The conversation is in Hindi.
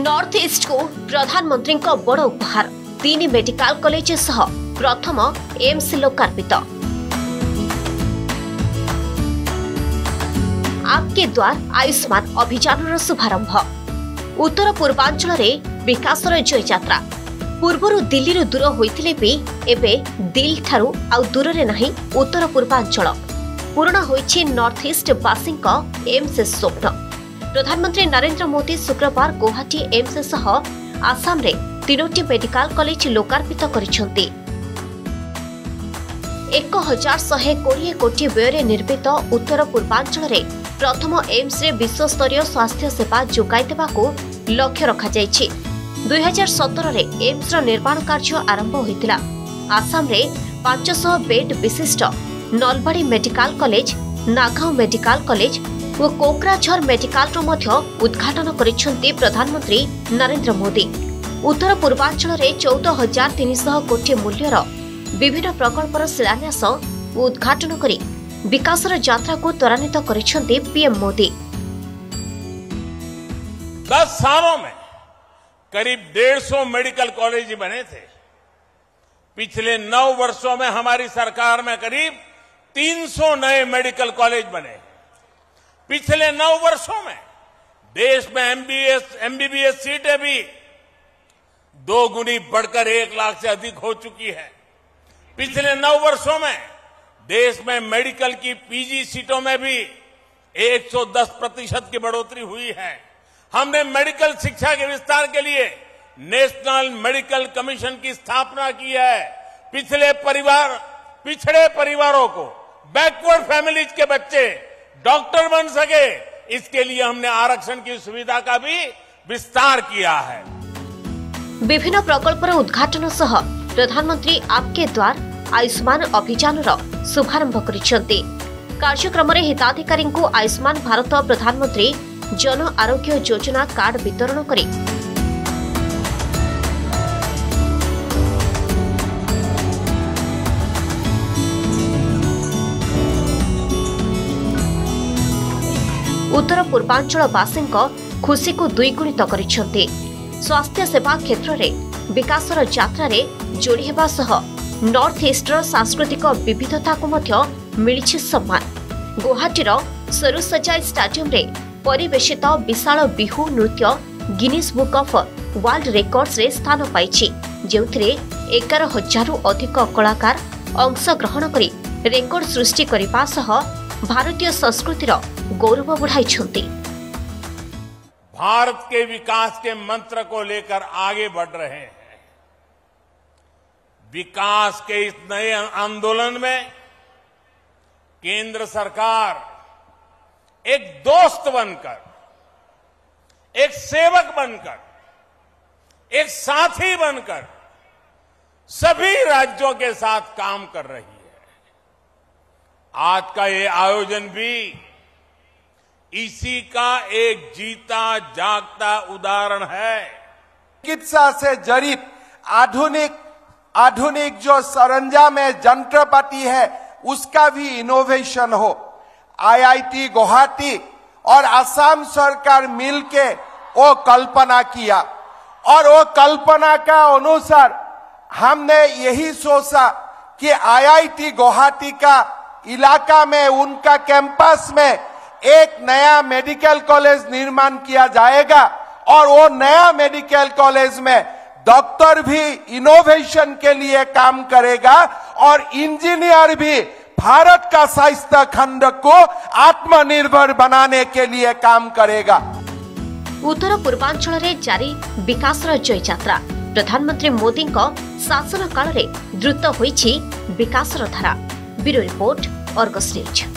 नॉर्थ ईस्ट को प्रधानमंत्री बड़ उपहार 3 मेडिकल कॉलेज सह प्रथम एम्स लोकार्पित। आपके द्वार आयुष्मान अभियान शुभारंभ। उत्तर पूर्वांचल विकासर जय यात्रा। पूर्वर दिल्ली दूर होइथिले भी एबे दिल ठारू आउ दूर रे नहीं उत्तर पूर्वांचल पूर्ण होइछि नॉर्थ ईस्ट वासिंक एम्स स्वप्न। प्रधानमंत्री नरेंद्र मोदी शुक्रवार गुवाहाटी एम्स सह आसाम रे 3टी मेडिकल कॉलेज लोकार्पित करिसेंती। 1120 कोटी व्यय निर्मित उत्तर पूर्वांचल रे प्रथम एम्स रे विश्वस्तरीय स्वास्थ्य सेवा जोगाई देबाकू लक्ष्य रखा जायछि। 2017 रे एम्स रो निर्माण कार्य आरंभ होइतिला। आसाम रे 500 बेड विशिष्ट Nalbari medical college, Nagaon medical college और कोकराझर मेडिकल रो मध्य उद्घाटन करिसेंती प्रधानमंत्री नरेंद्र मोदी। उत्तर पूर्वांचल रे 14,300 कोटी मूल्यर विभिन्न प्रकल्पर शिलान्यास और उद्घाटन करी विकासर यात्रा को त्वरान्वित करिसेंती पीएम मोदी। 10 सालों में करीब 150 मेडिकल कॉलेज बने थे। पिछले 9 वर्षों में हमारी सरकार में करीब 300 नए मेडिकल कॉलेज बने। पिछले 9 वर्षों में देश में एमबीबीएस सीटें भी 2 गुनी बढ़कर 1 लाख से अधिक हो चुकी है। पिछले 9 वर्षों में देश में मेडिकल की पीजी सीटों में भी 110% की बढ़ोतरी हुई है। हमने मेडिकल शिक्षा के विस्तार के लिए नेशनल मेडिकल कमीशन की स्थापना की है। पिछड़े परिवारों को, बैकवर्ड फैमिलीज के बच्चे डॉक्टर बन सके, इसके लिए हमने आरक्षण की सुविधा का भी विस्तार किया है। विभिन्न प्रकल्पर उद्घाटन सह प्रधानमंत्री आपके द्वार आयुष्मान अभियान शुभारंभ करिसेंती। कार्यक्रम में हिताधिकारी को आयुष्मान भारत प्रधानमंत्री जन आरोग्य योजना कार्ड वितरण करी उत्तर पूर्वांचल वासी खुशी को द्विगुणित करिसेंती। स्वास्थ्य सेवा क्षेत्र में विकासर यात्रा रे जोड़ी हेबा सह नॉर्थ ईस्टर सांस्कृतिक विविधता को मध्य मिलिछि सम्मान। गुवाहाटीर सरुसजाई स्टाडियम रे परिवेशित विशाल बिहू नृत्य Guinness book of world records रे स्थान पाइछि, जेउथिरे 11,000 अधिक कलाकार अंशग्रहण करी रेकॉर्ड सृष्टि करबा सह भारतीय संस्कृतिर गौरव बढ़ाइछंती। भारत के विकास के मंत्र को लेकर आगे बढ़ रहे हैं। विकास के इस नए आंदोलन में केंद्र सरकार एक दोस्त बनकर, एक सेवक बनकर, एक साथी बनकर सभी राज्यों के साथ काम कर रही है। आज का ये आयोजन भी इसी का एक जीता जागता उदाहरण है। चिकित्सा से जड़ित आधुनिक जो सरंजाम है, यंत्रपाति है, उसका भी इनोवेशन हो। आईआईटी गुवाहाटी और असम सरकार मिलके वो कल्पना किया और वो कल्पना का अनुसार हमने यही सोचा कि आईआईटी गुवाहाटी का इलाका में, उनका कैंपस में एक नया मेडिकल कॉलेज निर्माण किया जाएगा और वो नया मेडिकल कॉलेज में डॉक्टर भी इनोवेशन के लिए काम करेगा और इंजीनियर भी भारत का स्वास्थ्य खंड को आत्मनिर्भर बनाने के लिए काम करेगा। उत्तर पूर्वांचल रे जारी विकासर जय यात्रा। प्रधानमंत्री मोदी शासन काल रे द्रुत होइछि विकासर धारा। Bureau report, Argus news.